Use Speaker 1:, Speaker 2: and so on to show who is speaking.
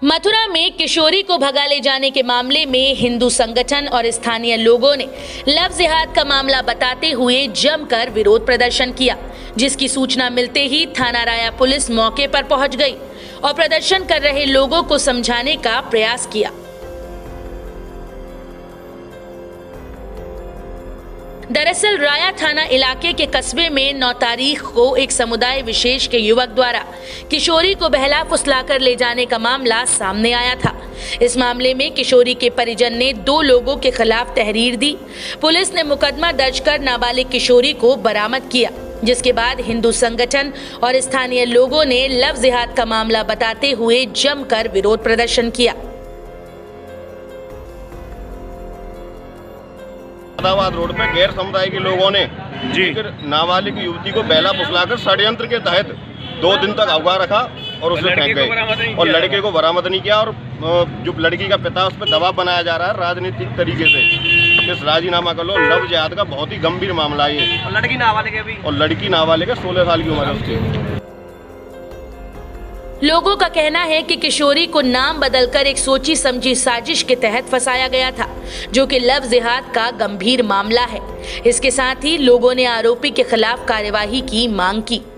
Speaker 1: मथुरा में किशोरी को भगा ले जाने के मामले में हिंदू संगठन और स्थानीय लोगों ने लव जिहाद का मामला बताते हुए जमकर विरोध प्रदर्शन किया, जिसकी सूचना मिलते ही थाना राया पुलिस मौके पर पहुंच गई और प्रदर्शन कर रहे लोगों को समझाने का प्रयास किया। दरअसल राया थाना इलाके के कस्बे में 9 तारीख को एक समुदाय विशेष के युवक द्वारा किशोरी को बहला फुसलाकर ले जाने का मामला सामने आया था। इस मामले में किशोरी के परिजन ने 2 लोगों के खिलाफ तहरीर दी। पुलिस ने मुकदमा दर्ज कर नाबालिग किशोरी को बरामद किया, जिसके बाद हिंदू संगठन और स्थानीय लोगों ने लव जिहाद का मामला बताते हुए जमकर विरोध प्रदर्शन किया।
Speaker 2: अहमदाबाद रोड पे गैर समुदाय के लोगों ने नाबालिग युवती को बहला फुसलाकर षड्यंत्र के तहत 2 दिन तक अगवा रखा और उसे फेंक गए और लड़के को बरामद नहीं किया। और जो लड़की का पिता उस पर दबाव बनाया जा रहा है राजनीतिक तरीके से। इस राजीनामा कर लो, लव जिहाद का बहुत ही गंभीर मामला है ये।
Speaker 3: और लड़की नाबालिग है अभी,
Speaker 2: और लड़की नाबालिग है, 16 साल की उम्र है उसकी।
Speaker 1: लोगों का कहना है कि किशोरी को नाम बदलकर एक सोची समझी साजिश के तहत फंसाया गया था, जो कि लव जिहाद का गंभीर मामला है। इसके साथ ही लोगों ने आरोपी के खिलाफ कार्यवाही की मांग की।